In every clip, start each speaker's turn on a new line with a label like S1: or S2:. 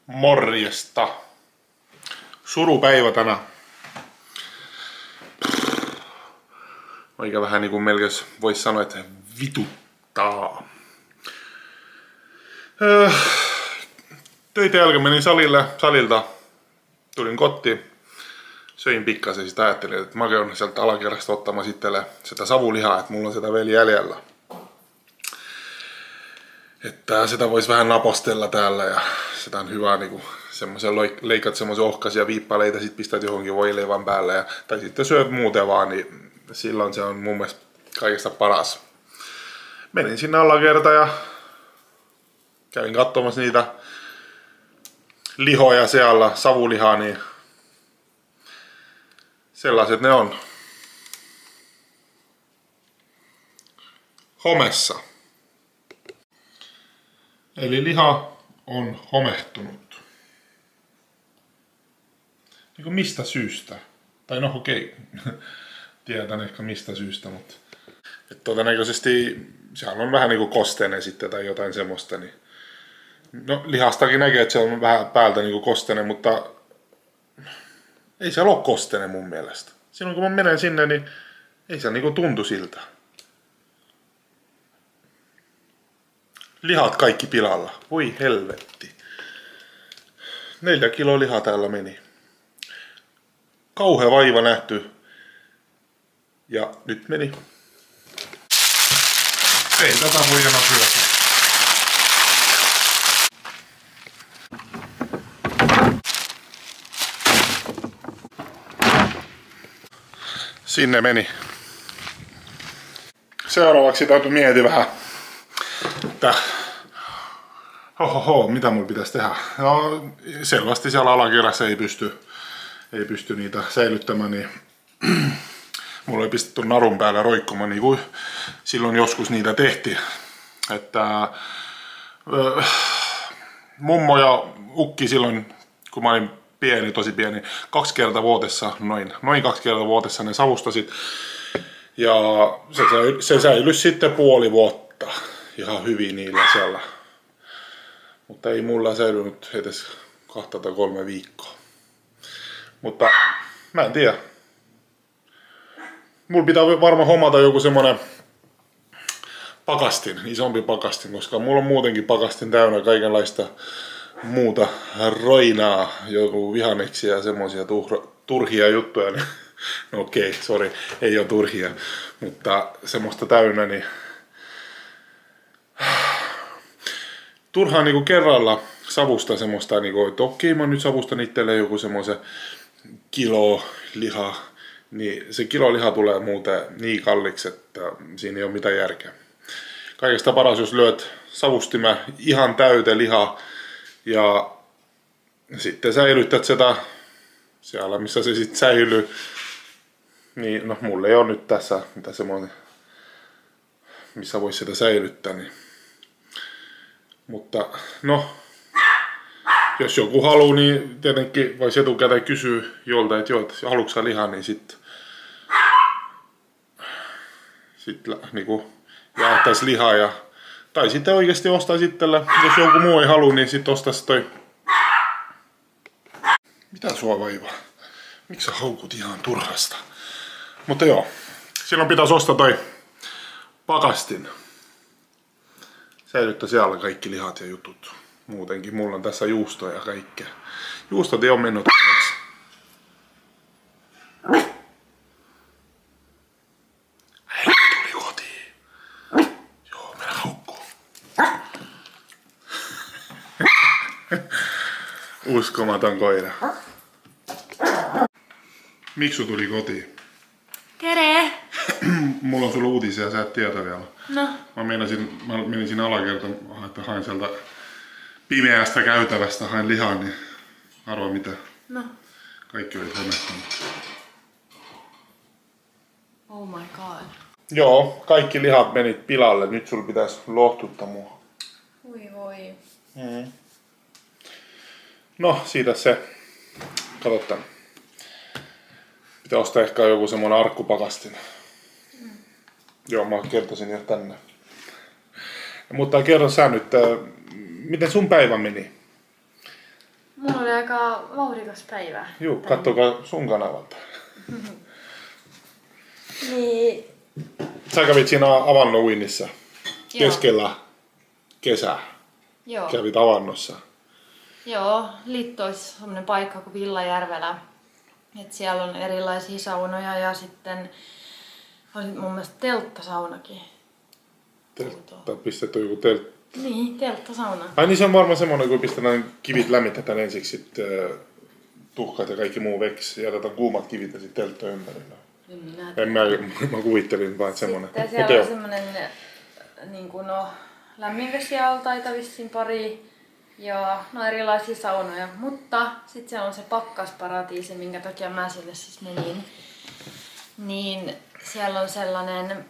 S1: Morjesta. Surupäivä tänään. Oikein vähän niin kuin melkein voisi sanoa, että vituttaa. Töitä jälkeen menin salilta. Tulin kotiin. Söin pikkasen, sitä ajattelin, että mä käyn sieltä alakerrasta ottamaan sitten sitä savulihaa, että mulla on sitä vielä jäljellä. Että sitä voisi vähän napostella täällä ja sitä on hyvä niinku semmoisen leikat semmoisen ohkaisia viippaleita, sit pistät johonkin voileivän päälle tai sitten syöt muuten vaan, niin silloin se on mun mielestä kaikista paras. Menin sinne alakerta ja kävin katsomassa niitä lihoja siellä, savulihaa, niin sellaiset ne on. Homessa. Eli liha on homehtunut. Niin mistä syystä? Tai no okei, tiedän ehkä mistä syystä, mutta todennäköisesti sehän on vähän niinku kosteinen sitten tai jotain semmoista. Niin no lihastakin näkee, että se on vähän päältä niinku kosteinen, mutta ei se ole kosteinen mun mielestä. Silloin kun mä menen sinne, niin ei se niinku tuntu siltä. Lihat kaikki pilalla. Voi helvetti. 4 kiloa lihaa täällä meni. Kauhea vaiva nähty. Ja nyt meni. Ei tätä voi enää syödä. Sinne meni. Seuraavaksi täytyy miettiä vähän, että mitä mun pitäisi tehdä. No, selvästi siellä alakerrassa ei pysty niitä säilyttämään, niin mulla ei pistetty narun päällä roikkumaan niin kuin silloin joskus niitä tehtiin. Että mummo ja ukki silloin, kun mä olin pieni, tosi pieni, 2 kertaa vuodessa, noin 2 kertaa vuodessa ne savustasit. Ja se säilyi sitten puoli vuotta ihan hyvin niillä siellä. Mutta ei mulla säilynyt edes 2 tai 3 viikkoa. Mutta mä en tiedä. Mulla pitää varmaan hommata joku semmonen pakastin, isompi pakastin, koska mulla on muutenkin pakastin täynnä kaikenlaista muuta roinaa, joku vihanneksia ja semmosia turhia juttuja. No okei, sori, ei oo turhia, mutta semmoista täynnä, niin turhaan niinku kerralla savusta semmoista, niinku, että okei, mä nyt savustan itselleen joku semmoisen kilo lihaa, niin se kilo liha tulee muuten niin kalliiksi, että siinä ei ole mitään järkeä. Kaikesta paras, jos lyöt savustimä ihan täyteen lihaa ja sitten säilytät sitä siellä, missä se sitten säilyy. Niin, no mulla ei ole nyt tässä mitä semmoinen, missä voisi sitä säilyttää, niin. Mutta no, jos joku haluu, niin tietenkin voisi etukäteen kysyä jolta, että joo, että haluatko sä lihaa, niin sit niinku jaettaisi lihaa ja tai sitten oikeasti ostaisi itsellä, jos joku muu ei halua, niin sitten ostaisi toi. Mitä sua vaivaa? Miksi sä haukut ihan turhasta? Mutta joo, silloin pitäisi ostaa toi pakastin. Säilyttää siellä kaikki lihat ja jutut. Muutenkin mulla on tässä juustoja ja kaikkea. Juustot ei oo mennyt onneksi. Äiti tuli kotiin. Joo, mennä haukkuun. Uskomaton koira. Miksu tuli kotiin?
S2: Tere!
S1: Mulla on sulla uutisia, sä et tiedä vielä.
S2: No.
S1: Mä menin sinne alakertaan, että hain sieltä pimeästä käytävästä, hain lihaa, niin arvaa mitä.
S2: No.
S1: Kaikki oli homehtunut.
S2: Oh my god.
S1: Joo, kaikki lihat menit pilalle. Nyt sulla pitäisi lohtuttaa mua.
S2: Voi.
S1: No, siitä se. Kato tän. Pitää ostaa ehkä joku semmonen arkkupakastin. Joo, mä kertoisin jo tänne. Mutta kerro sä nyt, miten sun päivä meni?
S2: Mulla oli aika vauhdikas päivä.
S1: Juu, kattokaa sun kanavalta.
S2: Niin.
S1: Sä kävit siinä avannon-uinnissa keskellä kesää.
S2: Joo.
S1: Kävit avannossa.
S2: Joo, Littoissa on semmonen paikka kuin Villajärvelä. Et siellä on erilaisia saunoja ja sitten oli mun mielestä telttasaunakin.
S1: Tai pistetty joku teltta.
S2: Niin, telttasauna.
S1: Ai niin se on varmaan semmonen, kun pistetään kivit lämmitetään ensiksi, sit tuhkat ja kaikki muu veksi ja otetaan kuumat kivit ja sitten teltta ympärillä. Mä kuvittelin vaan semmonen.
S2: Sitten siellä on semmonen niin kuin lämminvesialtaita vissiin pari ja erilaisia saunoja. Mutta sitten siellä on se pakkasparatiisi, minkä takia mä sinne siis menin. Niin siellä on sellainen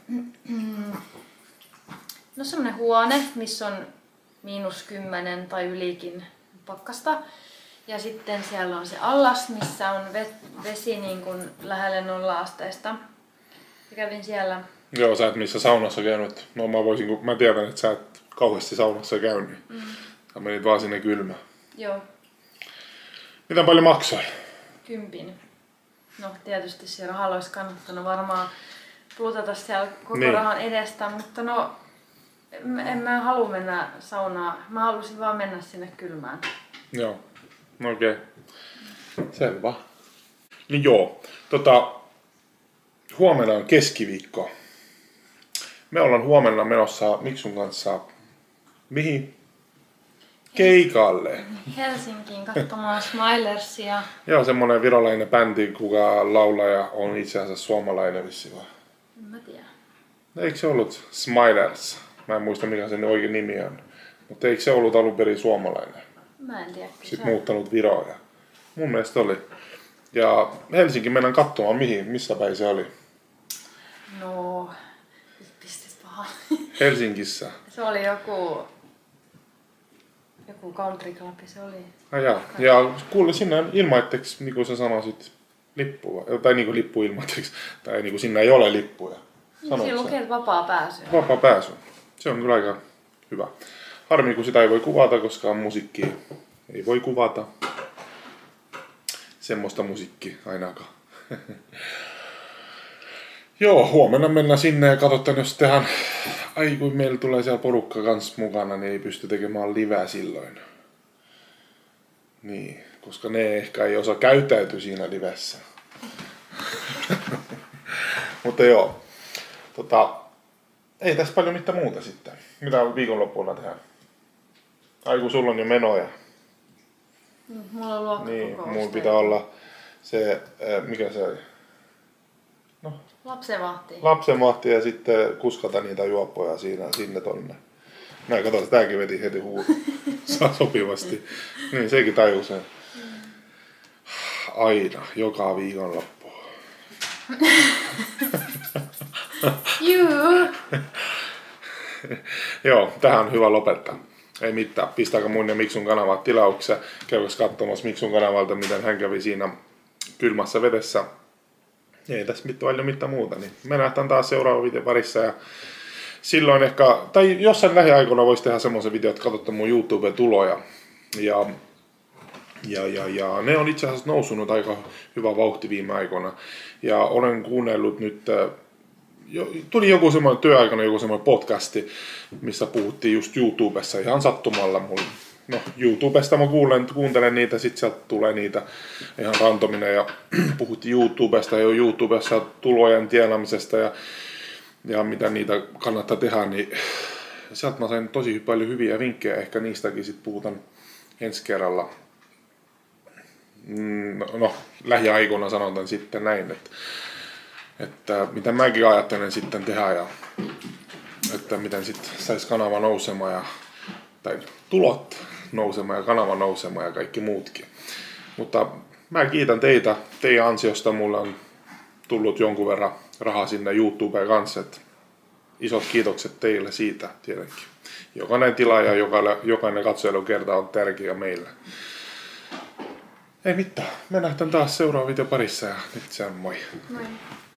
S2: semmonen huone, missä on -10 tai ylikin pakkasta. Ja sitten siellä on se allas, missä on vesi niin kuin lähelle 0 asteista. Ja kävin siellä.
S1: Joo, sä et missä saunassa käynyt. No mä tiedän, että sä et kauheasti saunassa käynyt. Sä menit vaan sinne kylmään.
S2: Joo.
S1: Mitä paljon maksoi?
S2: 10. No tietysti se rahalla olisi kannattanut varmaan plutata siellä koko
S1: niin.
S2: Rahan edestä, mutta no en mä halua mennä saunaan. Mä halusin vaan mennä sinne kylmään.
S1: Joo, no okei. Selvä. Niin joo, huomenna on keskiviikko. Me ollaan huomenna menossa Miksun kanssa mihin? Keikalle.
S2: Helsinkiin katsomaan Smilersia.
S1: Joo, semmonen virolainen bändi, kuka laulaja on itse asiassa suomalainen vissi vai?
S2: En mä tiedä.
S1: Eikö se ollut Smilers? Mä en muista mikä sen oikein nimi on. Mutta eikö se ollut alun perin suomalainen?
S2: Mä en tiedä.
S1: Sitten muuttanut Viroon. Mun mielestä oli. Ja Helsinki mennään katsomaan missä päin se oli.
S2: No, pistit paha.
S1: Helsingissä.
S2: Se oli joku country club, se oli.
S1: Ja kuule sinne ilmaiseksi, niin kuin sä sanoisit, lippua. Tai niin kuin lippu ilmaiseksi. Tai niin kuin sinne ei ole lippuja.
S2: Siinä lukee vapaa pääsy.
S1: Vapaa pääsy. Se on kyllä aika hyvä. Harmi, kun sitä ei voi kuvata, koska musiikkia ei voi kuvata. Semmoista musiikkia ainakaan. Joo, huomenna mennään sinne ja katsotaan, jos tehdään... Ai kun meillä tulee siellä porukka kans mukana, niin ei pysty tekemään liveä silloin. Niin, koska ne ehkä ei osaa käyttäytyä siinä livessä. Mutta joo. Ei tässä paljon mitään muuta sitten. Mitä viikonloppuuna tehdään? Ai kun sulla on jo menoja.
S2: Mulla on luokkakokous.
S1: Niin, mulla pitää olla se, mikä se oli? No. Lapsenvahti ja sitten kuskata niitä juoppoja sinne tonne. Näin, katsotaan, tääkin veti heti saa sopivasti. Niin, sekin tajuu sen. Aina, joka viikonloppu.
S2: Juu.
S1: Joo, tähän on hyvä lopettaa. Ei mitään. Pistääkö mun ja Miksun kanavat tilauksia. Käydäs katsomassa Miksun kanavalta, miten hän kävi siinä kylmässä vedessä. Ei tässä paljon mitään muuta. Niin me nähdään taas seuraava video parissa. Ja silloin ehkä, tai jossain lähiaikoina voisi tehdä semmoisen video, että katsotte mun YouTube-tuloja. Ja ne on itse asiassa nousunut aika hyvä vauhti viime aikoina. Ja olen kuunnellut nyt... Tuli joku semmoinen työaikana joku semmoinen podcasti, missä puhuttiin just YouTubessa ihan sattumalla. No, YouTubesta mä kuuntelen niitä, sit sieltä tulee niitä ihan randomina ja puhuttiin YouTubesta ja YouTubessa tulojen tienaamisesta ja mitä niitä kannattaa tehdä, niin sieltä mä sain tosi paljon hyviä vinkkejä, ehkä niistäkin sit puhutaan ensi kerralla. No, lähiaikoina sanotaan sitten näin, että mitä mäkin ajattelen sitten tehdä ja että miten sitten saisi kanava nousemaan tai tulot nousemaan ja kanava nousemaan ja kaikki muutkin. Mutta mä kiitän teitä. Teidän ansiosta mulla on tullut jonkun verran rahaa sinne YouTubeen kanssa. Et isot kiitokset teille siitä tietenkin. Jokainen tilaaja, jokainen katselukerta on tärkeä meille. Ei mitään. Me nähdään taas seuraava video parissa ja nyt se on moi.
S2: Moi.